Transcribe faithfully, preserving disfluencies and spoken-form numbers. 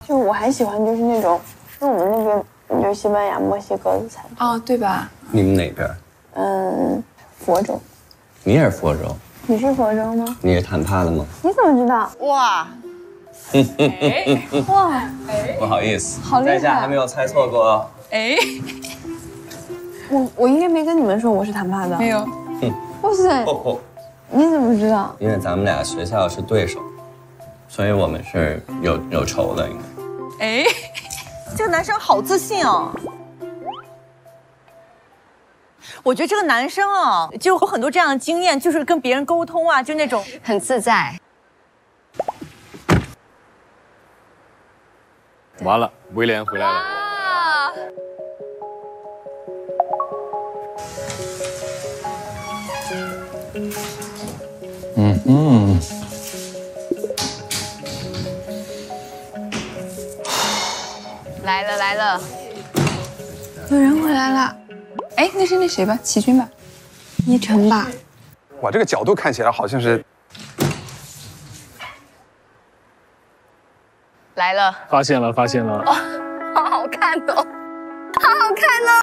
就我还喜欢就是那种，因为我们那边就是西班牙、墨西哥的菜。 哦，对吧？ 你们哪边？ 嗯，佛州。 你也是佛州？ 你是佛州吗？ 你是坦帕的吗？ 你怎么知道？ 哇！ 哇！ 不好意思， 好厉害！ 在下还没有猜错过哦。 哎， 我我应该没跟你们说我是坦帕的。 没有。 哇塞！ 哦， 你怎么知道？ 因为咱们俩学校是对手，所以我们是有有仇的，应该。 哎， 这个男生好自信哦。我觉得这个男生啊，就有很多这样的经验，就是跟别人沟通啊，就那种很自在。 完了，威廉回来了。 啊！ 嗯嗯。 来了来了， 有人回来了。哎，那是那谁吧？齐军吧？ 依晨吧？ 哇，这个角度看起来好像是来了， 发现了，发现了。 好好看哦，好好看哦。